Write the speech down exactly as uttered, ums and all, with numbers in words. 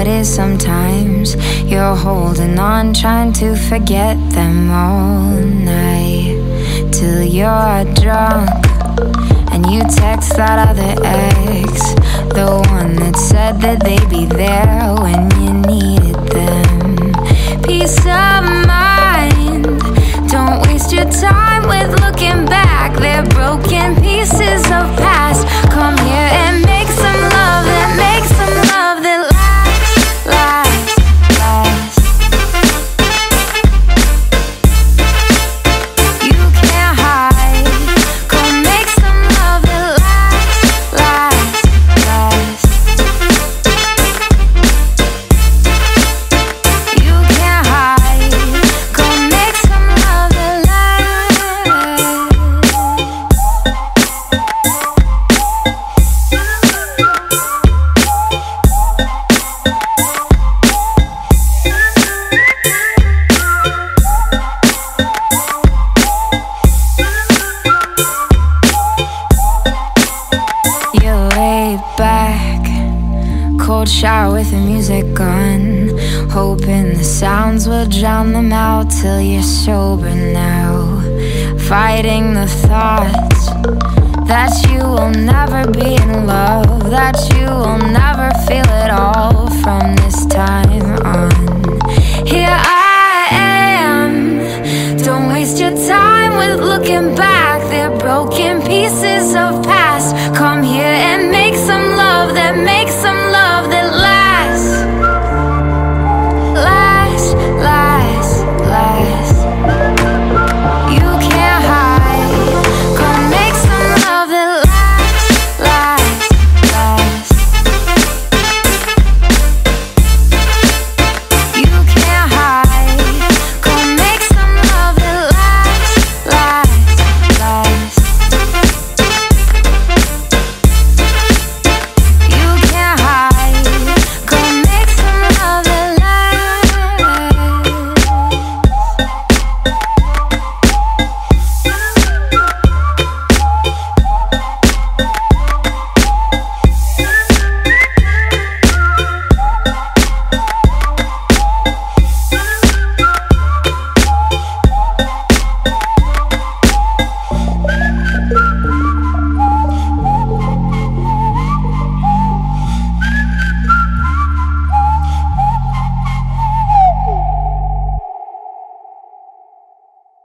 it is sometimes. You're holding on, trying to forget them all night, till you're drunk and you text that other ex, the one that said that they'd be there when you needed them. Peace of mind, don't waste your time with looking back. They're broken pieces of past. Come here and make some love, that make some love that lasts, lasts, lasts. You can't hide. Come make some love that lasts, lasts, lasts. You can't hide. Come make some love that lasts. You lay back, cold shower with the music on, hoping the sounds will drown them out till you're sober now. Fighting the thoughts that you will never be in love, that you will never feel it all from this time.